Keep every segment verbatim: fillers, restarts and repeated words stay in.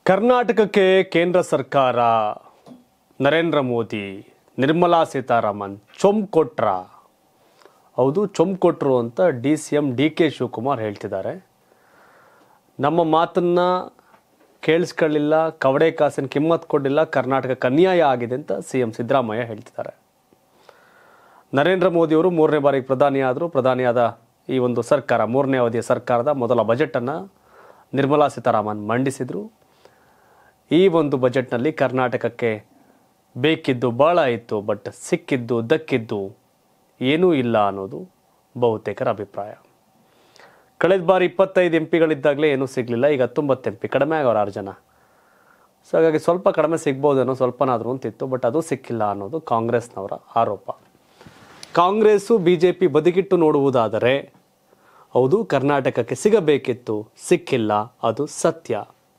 ಕರ್ನಾಟಕಕ್ಕೆ ಕೇಂದ್ರ ಸರ್ಕಾರ ನರೇಂದ್ರ ಮೋದಿ ನಿರ್ಮಲಾ ಸೀತಾರಾಮನ್ ಚೊಂಬು ಕೊಟ್ರ. ಹೌದು, ಚೊಂಬು ಕೊಟ್ಟರು ಅಂತ D C M D K Shivakumar ಹೇಳ್ತಿದ್ದಾರೆ. ನಮ್ಮ ಮಾತನ್ನು ಕೇಳಿಸ್ಕೊಳ್ಳಿಲ್ಲ, ಕವಡೆ ಕಾಸಿನ ಕಿಮ್ಮತ್ತು ಕೊಡಲಿಲ್ಲ, ಕರ್ನಾಟಕಕ್ಕೆ ಅನ್ಯಾಯ ಆಗಿದೆ ಅಂತ ಸಿ ಎಂ ಸಿದ್ದರಾಮಯ್ಯ ಹೇಳ್ತಿದ್ದಾರೆ. ನರೇಂದ್ರ ಮೋದಿಯವರು ಮೂರನೇ ಬಾರಿಗೆ ಪ್ರಧಾನಿ ಆದರು. ಪ್ರಧಾನಿಯಾದ ಈ ಒಂದು ಸರ್ಕಾರ, ಮೂರನೇ ಅವಧಿಯ ಸರ್ಕಾರದ ಮೊದಲ ಬಜೆಟನ್ನು ನಿರ್ಮಲಾ ಸೀತಾರಾಮನ್ ಮಂಡಿಸಿದರು. ಈ ಒಂದು ಬಜೆಟ್ನಲ್ಲಿ ಕರ್ನಾಟಕಕ್ಕೆ ಬೇಕಿದ್ದು ಭಾಳ ಇತ್ತು, ಬಟ್ ಸಿಕ್ಕಿದ್ದು ದಕ್ಕಿದ್ದು ಏನೂ ಇಲ್ಲ ಅನ್ನೋದು ಬಹುತೇಕರ ಅಭಿಪ್ರಾಯ. ಕಳೆದ ಬಾರಿ ಇಪ್ಪತ್ತೈದು ಎಂ ಪಿಗಳಿದ್ದಾಗಲೇ ಏನೂ ಸಿಗಲಿಲ್ಲ, ಈಗ ಹತ್ತೊಂಬತ್ತು ಎಂ ಪಿ, ಕಡಿಮೆ ಆಗೋರು ಆರು ಜನ. ಸೊ ಹಾಗಾಗಿ ಸ್ವಲ್ಪ ಕಡಿಮೆ ಸಿಗ್ಬೋದೇನೋ, ಸ್ವಲ್ಪನಾದರೂ ಅಂತಿತ್ತು, ಬಟ್ ಅದು ಸಿಕ್ಕಿಲ್ಲ ಅನ್ನೋದು ಕಾಂಗ್ರೆಸ್ನವರ ಆರೋಪ. ಕಾಂಗ್ರೆಸ್ಸು ಬಿ ಜೆ ಪಿ ಬದಿಗಿಟ್ಟು ನೋಡುವುದಾದರೆ ಹೌದು, ಕರ್ನಾಟಕಕ್ಕೆ ಸಿಗಬೇಕಿತ್ತು, ಸಿಕ್ಕಿಲ್ಲ, ಅದು ಸತ್ಯ.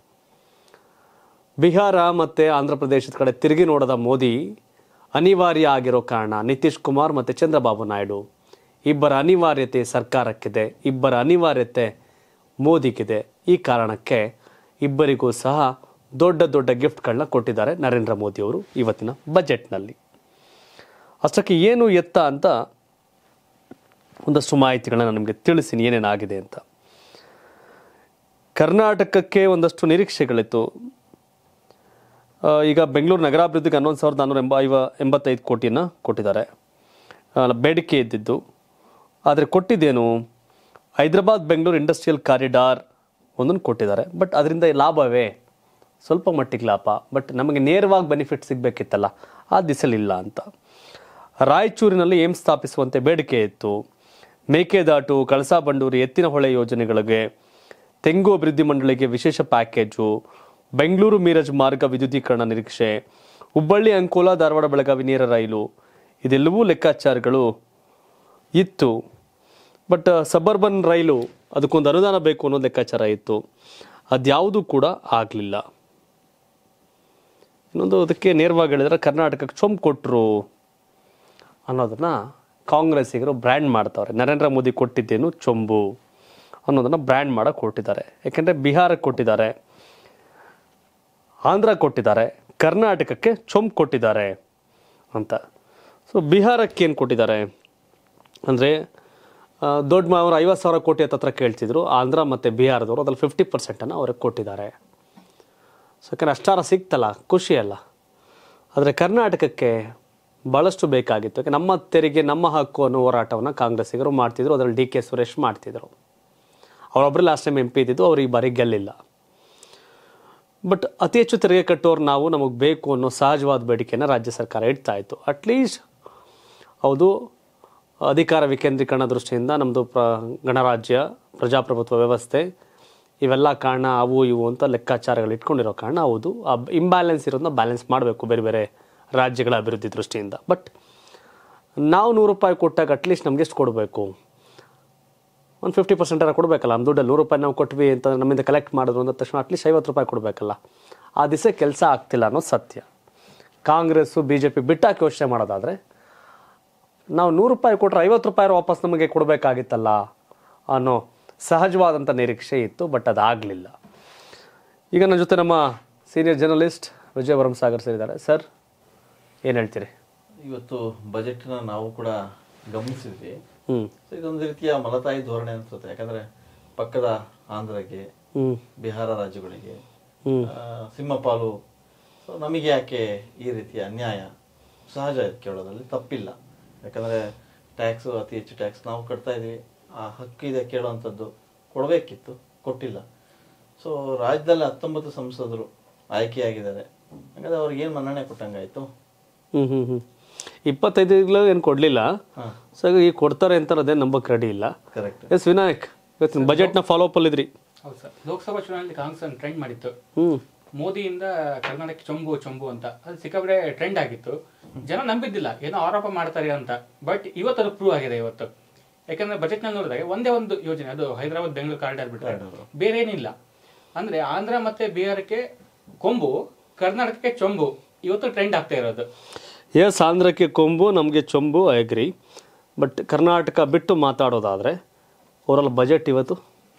ಬಿಹಾರ ಮತ್ತು ಆಂಧ್ರ ಪ್ರದೇಶದ ಕಡೆ ತಿರುಗಿ ನೋಡದ ಮೋದಿ ಅನಿವಾರ್ಯ ಆಗಿರೋ ಕಾರಣ ನಿತೀಶ್ ಕುಮಾರ್ ಮತ್ತು ಚಂದ್ರಬಾಬು ನಾಯ್ಡು ಇಬ್ಬರ ಅನಿವಾರ್ಯತೆ ಸರ್ಕಾರಕ್ಕಿದೆ, ಇಬ್ಬರ ಅನಿವಾರ್ಯತೆ ಮೋದಿಗಿದೆ. ಈ ಕಾರಣಕ್ಕೆ ಇಬ್ಬರಿಗೂ ಸಹ ದೊಡ್ಡ ದೊಡ್ಡ ಗಿಫ್ಟ್ಗಳನ್ನ ಕೊಟ್ಟಿದ್ದಾರೆ ನರೇಂದ್ರ ಮೋದಿಯವರು ಇವತ್ತಿನ ಬಜೆಟ್ನಲ್ಲಿ. ಅಷ್ಟಕ್ಕೆ ಏನು ಎತ್ತ ಅಂತ ಒಂದಷ್ಟು ಮಾಹಿತಿಗಳನ್ನ ನಾನು ನಿಮಗೆ ತಿಳಿಸ್ತೀನಿ ಏನೇನಾಗಿದೆ ಅಂತ. ಕರ್ನಾಟಕಕ್ಕೆ ಒಂದಷ್ಟು ನಿರೀಕ್ಷೆಗಳಿತ್ತು. ಈಗ ಬೆಂಗಳೂರು ನಗರಾಭಿವೃದ್ಧಿಗೆ ಹನ್ನೊಂದು ಸಾವಿರದ ನಾನ್ನೂರ ಎಂಬ ಐವ ಎಂಬತ್ತೈದು ಕೋಟಿಯನ್ನು ಕೊಟ್ಟಿದ್ದಾರೆ, ಬೇಡಿಕೆ ಇದ್ದಿದ್ದು. ಆದರೆ ಕೊಟ್ಟಿದ್ದೇನು, ಹೈದರಾಬಾದ್ ಬೆಂಗಳೂರು ಇಂಡಸ್ಟ್ರಿಯಲ್ ಕಾರಿಡಾರ್ ಒಂದನ್ನು ಕೊಟ್ಟಿದ್ದಾರೆ. ಬಟ್ ಅದರಿಂದ ಲಾಭವೇ ಸ್ವಲ್ಪ ಮಟ್ಟಿಗೆ ಲಾಭ, ಬಟ್ ನಮಗೆ ನೇರವಾಗಿ ಬೆನಿಫಿಟ್ ಸಿಗಬೇಕಿತ್ತಲ್ಲ, ಆ ದಿಸಲಿಲ್ಲ ಅಂತ. ರಾಯಚೂರಿನಲ್ಲಿ ಏಮ್ಸ್ ಸ್ಥಾಪಿಸುವಂತೆ ಬೇಡಿಕೆ ಇತ್ತು. ಮೇಕೆದಾಟು, ಕಳಸಾ ಬಂಡೂರಿ, ಎತ್ತಿನ ಹೊಳೆ ಯೋಜನೆಗಳಿಗೆ, ತೆಂಗು ಅಭಿವೃದ್ಧಿ ಮಂಡಳಿಗೆ ವಿಶೇಷ ಪ್ಯಾಕೇಜು, ಬೆಂಗಳೂರು ಮೀರಜ್ ಮಾರ್ಗ ವಿದ್ಯುದೀಕರಣ ನಿರೀಕ್ಷೆ, ಹುಬ್ಬಳ್ಳಿ ಅಂಕೋಲಾ ಧಾರವಾಡ ಬೆಳಗಾವಿ ನೇರ ರೈಲು, ಇದೆಲ್ಲವೂ ಲೆಕ್ಕಾಚಾರಗಳು ಇತ್ತು. ಬಟ್ ಸಬರ್ಬನ್ ರೈಲು ಅದಕ್ಕೊಂದು ಅನುದಾನ ಬೇಕು ಅನ್ನೋದು ಲೆಕ್ಕಾಚಾರ ಇತ್ತು. ಅದ್ಯಾವುದೂ ಕೂಡ ಆಗಲಿಲ್ಲ. ಇನ್ನೊಂದು, ಅದಕ್ಕೆ ನೇರವಾಗಿ ಹೇಳಿದ್ರೆ ಕರ್ನಾಟಕಕ್ಕೆ ಚೊಂಬು ಕೊಟ್ಟರು ಅನ್ನೋದನ್ನು ಕಾಂಗ್ರೆಸ್ಸಿಗರು ಬ್ರ್ಯಾಂಡ್ ಮಾಡ್ತಾವ್ರೆ. ನರೇಂದ್ರ ಮೋದಿ ಕೊಟ್ಟಿದ್ದೇನು ಚೊಂಬು ಅನ್ನೋದನ್ನು ಬ್ರ್ಯಾಂಡ್ ಮಾಡೋಕ್ಕೆ ಕೊಟ್ಟಿದ್ದಾರೆ. ಯಾಕೆಂದರೆ ಬಿಹಾರಕ್ಕೆ ಕೊಟ್ಟಿದ್ದಾರೆ, ಆಂಧ್ರ ಕೊಟ್ಟಿದ್ದಾರೆ, ಕರ್ನಾಟಕಕ್ಕೆ ಚೊಂಬು ಕೊಟ್ಟಿದ್ದಾರೆ ಅಂತ. ಸೊ ಬಿಹಾರಕ್ಕೆ ಏನು ಕೊಟ್ಟಿದ್ದಾರೆ ಅಂದರೆ, ದೊಡ್ಡ ಅವರು ಐವತ್ತು ಸಾವಿರ ಕೋಟಿ ಹತ್ರ ಕೇಳ್ತಿದ್ರು. ಆಂಧ್ರ ಮತ್ತು ಬಿಹಾರದವರು ಅದ್ರಲ್ಲಿ ಫಿಫ್ಟಿ ಪರ್ಸೆಂಟನ್ನು ಅವ್ರಿಗೆ ಕೊಟ್ಟಿದ್ದಾರೆ. ಸೊ ಯಾಕಂದರೆ ಅಷ್ಟಾರ ಸಿಕ್ತಲ್ಲ, ಖುಷಿಯಲ್ಲ. ಆದರೆ ಕರ್ನಾಟಕಕ್ಕೆ ಭಾಳಷ್ಟು ಬೇಕಾಗಿತ್ತು. ಯಾಕೆ ನಮ್ಮ ತೆರಿಗೆ ನಮ್ಮ ಹಕ್ಕು ಅನ್ನೋ ಹೋರಾಟವನ್ನು ಕಾಂಗ್ರೆಸ್ಸಿಗರು ಮಾಡ್ತಿದ್ರು. ಅದರಲ್ಲಿ ಡಿ ಕೆ ಸುರೇಶ್ ಮಾಡ್ತಿದ್ರು. ಅವರೊಬ್ಬರು ಲಾಸ್ಟ್ ಟೈಮ್ ಎಂ ಪಿ ಇದ್ದಿದ್ದು, ಅವ್ರು ಈ ಬಾರಿ ಗೆಲ್ಲಿಲ್ಲ. ಬಟ್ ಅತಿ ಹೆಚ್ಚು ತೆರಿಗೆ ಕಟ್ಟೋರು ನಾವು, ನಮಗೆ ಬೇಕು ಅನ್ನೋ ಸಹಜವಾದ ಬೇಡಿಕೆಯನ್ನು ರಾಜ್ಯ ಸರ್ಕಾರ ಇಡ್ತಾ ಇತ್ತು. ಅಟ್ಲೀಸ್ಟ್ ಹೌದು, ಅಧಿಕಾರ ವಿಕೇಂದ್ರೀಕರಣ ದೃಷ್ಟಿಯಿಂದ ನಮ್ಮದು ಪ್ರ ಗಣರಾಜ್ಯ, ಪ್ರಜಾಪ್ರಭುತ್ವ ವ್ಯವಸ್ಥೆ ಇವೆಲ್ಲ ಕಾರಣ, ಅವು ಇವು ಅಂತ ಲೆಕ್ಕಾಚಾರಗಳು ಇಟ್ಕೊಂಡಿರೋ ಕಾರಣ ಹೌದು ಆ ಇಂಬ್ಯಾಲೆನ್ಸ್ ಇರೋದನ್ನ ಬ್ಯಾಲೆನ್ಸ್ ಮಾಡಬೇಕು ಬೇರೆ ಬೇರೆ ರಾಜ್ಯಗಳ ಅಭಿವೃದ್ಧಿ ದೃಷ್ಟಿಯಿಂದ. ಬಟ್ ನಾವು ನೂರು ರೂಪಾಯಿ ಕೊಟ್ಟಾಗ ಅಟ್ಲೀಸ್ಟ್ ನಮ್ಗೆ ಎಷ್ಟು ಕೊಡಬೇಕು, ಒಂದು ಫಿಫ್ಟಿ ಪರ್ಸೆಂಟಾರ ಕೊಡಬೇಕಲ್ಲ. ನಮ್ಮ ದುಡ್ಡಲ್ಲಿ ನೂರು ರೂಪಾಯಿ ನಾವು ಕೊಟ್ವಿ ಅಂತ ನಮ್ಮಿಂದ ಕಲೆಕ್ಟ್ ಮಾಡಿದ್ರು ಅಂದ ತಕ್ಷಣ ಅಟ್ಲೀಸ್ಟ್ ಐವತ್ತು ರೂಪಾಯಿ ಕೊಡಬೇಕಲ್ಲ. ಆ ದಿವಸ ಕೆಲಸ ಆಗ್ತಿಲ್ಲ ಅನ್ನೋದು ಸತ್ಯ. ಕಾಂಗ್ರೆಸ್ಸು ಬಿ ಜೆ ಪಿ ಬಿಟ್ಟಾಕಿ ಯೋಚನೆ ಮಾಡೋದಾದರೆ, ನಾವು ನೂರು ರೂಪಾಯಿ ಕೊಟ್ಟರೆ ಐವತ್ತು ರೂಪಾಯಿ ವಾಪಸ್ ನಮಗೆ ಕೊಡಬೇಕಾಗಿತ್ತಲ್ಲ ಅನ್ನೋ ಸಹಜವಾದಂಥ ನಿರೀಕ್ಷೆ ಇತ್ತು. ಬಟ್ ಅದಾಗಲಿಲ್ಲ. ಈಗ ನನ್ನ ಜೊತೆ ನಮ್ಮ ಸೀನಿಯರ್ ಜರ್ನಲಿಸ್ಟ್ ವಿಜಯ್ ವರಂಸಾಗರ್ ಸೇರಿದ್ದಾರೆ. ಸರ್, ಏನು ಹೇಳ್ತೀರಿ? ಇವತ್ತು ಬಜೆಟ್ನ ನಾವು ಕೂಡ ಗಮನಿಸಿದ್ವಿ. ಇದೊಂದು ರೀತಿಯ ಮಲತಾಯಿ ಧೋರಣೆ ಅನ್ಸುತ್ತೆ. ಯಾಕಂದ್ರೆ ಪಕ್ಕದ ಆಂಧ್ರಕ್ಕೆ, ಬಿಹಾರ ರಾಜ್ಯಗಳಿಗೆ ಸಿಂಹಪಾಲು. ಸೊ ನಮಗೆ ಯಾಕೆ ಈ ರೀತಿಯ ಅನ್ಯಾಯ? ಸಹಜ ಕೇಳೋದ್ರಲ್ಲಿ ತಪ್ಪಿಲ್ಲ. ಯಾಕಂದ್ರೆ ಟ್ಯಾಕ್ಸು, ಅತಿ ಹೆಚ್ಚು ಟ್ಯಾಕ್ಸ್ ನಾವು ಕಟ್ತಾ ಇದೀವಿ. ಆ ಹಕ್ಕಿದೆ ಕೇಳುವಂಥದ್ದು, ಕೊಡಬೇಕಿತ್ತು, ಕೊಟ್ಟಿಲ್ಲ. ಸೊ ರಾಜ್ಯದಲ್ಲಿ ಹತ್ತೊಂಬತ್ತು ಸಂಸದರು ಆಯ್ಕೆಯಾಗಿದ್ದಾರೆ. ಹಾಗಾದ್ರೆ ಅವ್ರಿಗೆ ಏನು ಮನ್ನಣೆ ಕೊಟ್ಟಂಗಾಯ್ತು? ಹ್ಮ್ ಹ್ಮ್ ಹ್ಮ್ ಇಪ್ಪತ್ತೈದು ಏನು ಕೊಡಲಿಲ್ಲ. ಸೊ ಈಗ ಕೊಡ್ತಾರೆ ಅಂತ ಅದೇ ನಂಬಕ್ಕೆ ರೆಡಿ ಇಲ್ಲ. ಕರೆಕ್ಟ್. ಎಸ್ ವಿನಾಯಕ್, ಇವತ್ತಿನ ಬಜೆಟ್ನ ಫಾಲೋ ಅಪ್ ಅಲ್ಲಿದ್ರಿ. ಹೌದು ಸರ್, ಲೋಕಸಭಾ ಚುನಾವಣೆಯಲ್ಲಿ ಕಾಂಗ್ರೆಸ್ ಟ್ರೆಂಡ್ ಮಾಡಿತ್ತು. ಮೋದಿಯಿಂದ ಕರ್ನಾಟಕ ಚೊಂಬು ಚೊಂಬು ಅಂತ, ಅದು ಸಿಕ್ಕಾಪಟ್ಟೆ ಟ್ರೆಂಡ್ ಆಗಿತ್ತು. ಜನ ನಂಬಿದ್ದಿಲ್ಲ, ಏನೋ ಆರೋಪ ಮಾಡ್ತಾರೆ ಅಂತ. ಬಟ್ ಇವತ್ತು ಅದು ಪ್ರೂವ್ ಆಗಿದೆ ಇವತ್ತು. ಯಾಕಂದ್ರೆ ಬಜೆಟ್ ನಲ್ಲಿ ನೋಡಿದಾಗ ಒಂದೇ ಒಂದು ಯೋಜನೆ, ಅದು ಹೈದರಾಬಾದ್ ಬೆಂಗಳೂರು ಕಾರಿಡಾರ್ ಬಿಟ್ಟರೆ ಬೇರೆ ಏನಿಲ್ಲ. ಅಂದ್ರೆ ಆಂಧ್ರ ಮತ್ತೆ ಬಿಹಾರಕ್ಕೆ ಕೊಂಬು, ಕರ್ನಾಟಕಕ್ಕೆ ಚೊಂಬು ಇವತ್ತು ಟ್ರೆಂಡ್ ಆಗ್ತಾ ಇರೋದು. ಎಸ್, ಆಂಧ್ರಕ್ಕೆ ಕೊಂಬು, ನಮಗೆ ಚೊಂಬು, ಐ ಅಗ್ರಿ. ಬಟ್ ಕರ್ನಾಟಕ ಬಿಟ್ಟು ಮಾತಾಡೋದಾದರೆ ಓವರಾಲ್ ಬಜೆಟ್ ಇವತ್ತು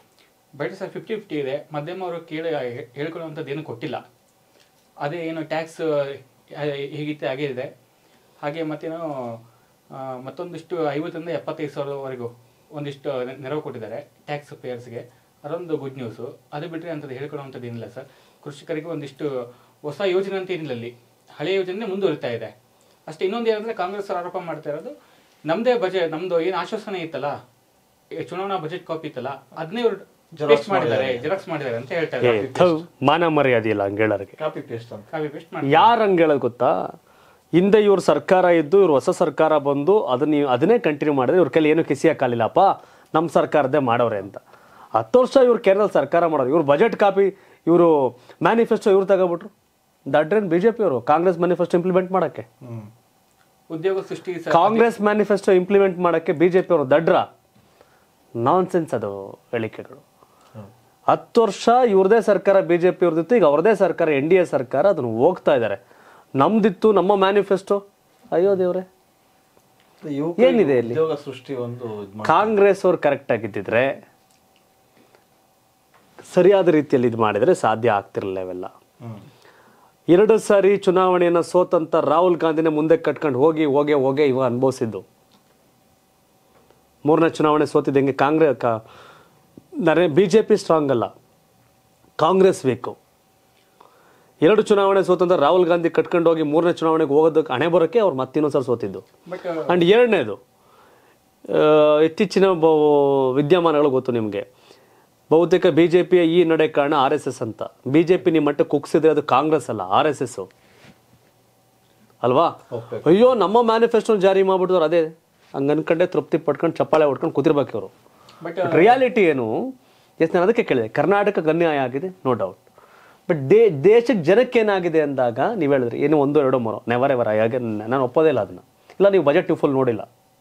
ಬಜೆಟ್ ಸರ್ ಫಿಫ್ಟಿ ಫಿಫ್ಟಿ ಇದೆ. ಮಧ್ಯಮ ಅವರು ಕೇಳಿ ಹೇಳ್ಕೊಳ್ಳುವಂಥದ್ದು ಏನು ಕೊಟ್ಟಿಲ್ಲ. ಅದೇ ಏನು ಟ್ಯಾಕ್ಸ್ ಹೀಗಿತ್ತೆ ಹಾಗೆ ಇದೆ. ಹಾಗೆ ಮತ್ತೇನೋ ಮತ್ತೊಂದಿಷ್ಟು ಐವತ್ತರಿಂದ ಎಪ್ಪತ್ತೈದು ಸಾವಿರದವರೆಗೂ ಒಂದಿಷ್ಟು ನೆರವು ಕೊಟ್ಟಿದ್ದಾರೆ ಟ್ಯಾಕ್ಸ್ ಪೇಯರ್ಸ್ಗೆ. ಅದೊಂದು ಗುಡ್ ನ್ಯೂಸು. ಅದು ಬಿಟ್ಟರೆ ಅಂಥದ್ದು ಹೇಳ್ಕೊಳ್ಳುವಂಥದ್ದು ಏನಿಲ್ಲ ಸರ್. ಕೃಷಿಕರಿಗೆ ಒಂದಿಷ್ಟು ಹೊಸ ಯೋಜನೆ ಅಂತ ಏನಿಲ್ಲ, ಅಲ್ಲಿ ಹಳೆಯ ಯೋಜನೆ ಮುಂದುವರಿತಾ ಇದೆ ಅಷ್ಟೇ. ಇನ್ನೊಂದು ಏನಂದರೆ ಕಾಂಗ್ರೆಸ್ ಆರೋಪ ಮಾಡ್ತಾ ಇರೋದು ನಮ್ಮದೇ ಬಜೆಟ್, ನಮ್ಮದು ಏನು ಆಶ್ವಾಸನೆ ಇತ್ತಲ್ಲ, ಚುನಾವಣಾ ಬಜೆಟ್ ಕಾಪಿ ಇತ್ತಲ್ಲ, ಅದನ್ನೇ ಇವರು ಪೇಸ್ಟ್ ಮಾಡಿದ್ದಾರೆ, ಜೆರಾಕ್ಸ್ ಮಾಡಿದ್ದಾರೆ ಅಂತ ಹೇಳ್ತಾ ಇದ್ದಾರೆ. ಮಾನ ಮರ್ಯಾದೆ ಇಲ್ಲ ಹಂಗೇಳೋರಿಗೆ. ಕಾಪಿ ಪೇಸ್ಟ್ ಅಂತ ಕಾಪಿ ಪೇಸ್ಟ್ ಮಾಡಿ ಯಾರು ಹಂಗೆ ಹೇಳೋದು ಗೊತ್ತಾ? ಹಿಂದೆ ಇವ್ರ ಸರ್ಕಾರ ಇದ್ದು ಇವ್ರು ಹೊಸ ಸರ್ಕಾರ ಬಂದು ಅದನ್ನ ಅದನ್ನೇ ಕಂಟಿನ್ಯೂ ಮಾಡಿದ್ರೆ ಇವ್ರ ಕೈಲಿ ಏನು ಕಿಸಿ ಹಾಕಲಿಲ್ಲಪ್ಪ, ನಮ್ಮ ಸರ್ಕಾರದೇ ಮಾಡೋರೆ ಅಂತ. ಹತ್ತು ವರ್ಷ ಇವ್ರು ಕೇರಳದಲ್ಲಿ ಸರ್ಕಾರ ಮಾಡೋದು, ಇವ್ರು ಬಜೆಟ್ ಕಾಪಿ, ಇವರು ಮ್ಯಾನಿಫೆಸ್ಟೋ ಇವ್ರು ತಗೋಬಿಟ್ರು. ದಡ್ರೇನು ಬಿ ಜೆ ಪಿ ಅವರು ಕಾಂಗ್ರೆಸ್ ಮ್ಯಾನಿಫೆಸ್ಟೋ ಇಂಪ್ಲಿಮೆಂಟ್ ಮಾಡೋಕ್ಕೆ? ಉದ್ಯೋಗ ಸೃಷ್ಟಿ ಕಾಂಗ್ರೆಸ್ ಮ್ಯಾನಿಫೆಸ್ಟೋ ಇಂಪ್ಲಿಮೆಂಟ್ ಮಾಡೋಕ್ಕೆ ಬಿ ಜೆ ಪಿ ಅವರು ದಡ್ರ? ನಾನ್ ಸೆನ್ಸ್ ಅದು ಹೇಳಿಕೆಗಳು. ಹತ್ತು ವರ್ಷ ಇವ್ರದೇ ಸರ್ಕಾರ ಬಿ ಜೆ ಪಿ ಅವ್ರದಿತ್ತು, ಈಗ ಅವ್ರದೇ ಸರ್ಕಾರ ಎನ್ ಡಿ ಎ ಸರ್ಕಾರ ಅದನ್ನು ಹೋಗ್ತಾ ಇದ್ದಾರೆ. ನಮ್ದಿತ್ತು ನಮ್ಮ ಮ್ಯಾನಿಫೆಸ್ಟೋ, ಅಯ್ಯೋ ದೇವ್ರೆ ಏನಿದೆ ಇಲ್ಲಿ? ಉದ್ಯೋಗ ಸೃಷ್ಟಿ ಒಂದು ಕಾಂಗ್ರೆಸ್ ಅವ್ರು ಕರೆಕ್ಟ್ ಆಗಿದ್ದಿದ್ರೆ, ಸರಿಯಾದ ರೀತಿಯಲ್ಲಿ ಇದು ಮಾಡಿದ್ರೆ ಸಾಧ್ಯ ಆಗ್ತಿರಲಿಲ್ಲ ಇವೆಲ್ಲ. ಎರಡು ಸಾರಿ ಚುನಾವಣೆಯನ್ನು ಸೋತಂತ ರಾಹುಲ್ ಗಾಂಧಿನ ಮುಂದೆ ಕಟ್ಕೊಂಡು ಹೋಗಿ ಹೋಗಿ ಹೋಗಿ ಇವ ಅನುಭವಿಸಿದ್ದು. ಮೂರನೇ ಚುನಾವಣೆ ಸೋತಿದ್ದಂಗೆ ಕಾಂಗ್ರೆಸ್ ನರೇ ಬಿ ಜೆ ಪಿ ಸ್ಟ್ರಾಂಗ್ ಅಲ್ಲ, ಕಾಂಗ್ರೆಸ್ ಬೇಕು. ಎರಡು ಚುನಾವಣೆ ಸೋತಂತ ರಾಹುಲ್ ಗಾಂಧಿ ಕಟ್ಕೊಂಡು ಹೋಗಿ ಮೂರನೇ ಚುನಾವಣೆಗೆ ಹೋಗೋದಕ್ಕೆ ಹಣೆ ಬರೋಕ್ಕೆ ಅವ್ರು ಮತ್ತಿನ್ನೊಂದ್ಸಲ ಸೋತಿದ್ದು. ಆ್ಯಂಡ್ ಎರಡನೇದು, ಇತ್ತೀಚಿನ ವಿದ್ಯಮಾನಗಳು ಗೊತ್ತು ನಿಮಗೆ. ಬಹುತೇಕ ಬಿ ಜೆ ಪಿಯ ಈ ನಡೆ ಕಾರಣ ಆರ್ ಎಸ್ ಎಸ್ ಅಂತ. ಬಿ ಜೆ ಪಿ ನಿಮ್ಮ ಮಟ್ಟಕ್ಕೆ ಕುಗ್ಸಿದ್ರೆ ಅದು ಕಾಂಗ್ರೆಸ್ ಅಲ್ಲ, ಆರ್ ಎಸ್ ಎಸ್ ಅಲ್ವಾ? ಅಯ್ಯೋ ನಮ್ಮ ಮ್ಯಾನಿಫೆಸ್ಟೋ ಜಾರಿ ಮಾಡ್ಬಿಟ್ಟಿದ್ರು, ಅದೇ ಹಂಗೆ ಅನ್ಕೊಂಡೆ ತೃಪ್ತಿ ಪಡ್ಕೊಂಡು ಚಪ್ಪಾಳೆ ಹೊಡ್ಕೊಂಡು ಕೂತಿರ್ಬೇಕು ಇವರು. ಬಟ್ ರಿಯಾಲಿಟಿ ಏನು? ಎಸ್ ನಾನು ಅದಕ್ಕೆ ಕೇಳಿದೆ, ಕರ್ನಾಟಕಕ್ಕೆ ಅನ್ಯಾಯ ಆಗಿದೆ, ನೋ ಡೌಟ್. ಬಟ್ ದೇ ದೇಶಕ್ಕೆ ಜನಕ್ಕೆ ಏನಾಗಿದೆ ಅಂದಾಗ ನೀವು ಹೇಳಿದ್ರಿ ಏನು ಒಂದು ಎರಡು ಮೂರು ನೆವರ್ ಎವರ್ ಹಾಗೆ ನಾನು ಒಪ್ಪೋದೇ ಇಲ್ಲ ಅದನ್ನ. ಇಲ್ಲ ನೀವು ಬಜೆಟ್ ಫುಲ್ ನೋಡಿಲ್ಲ,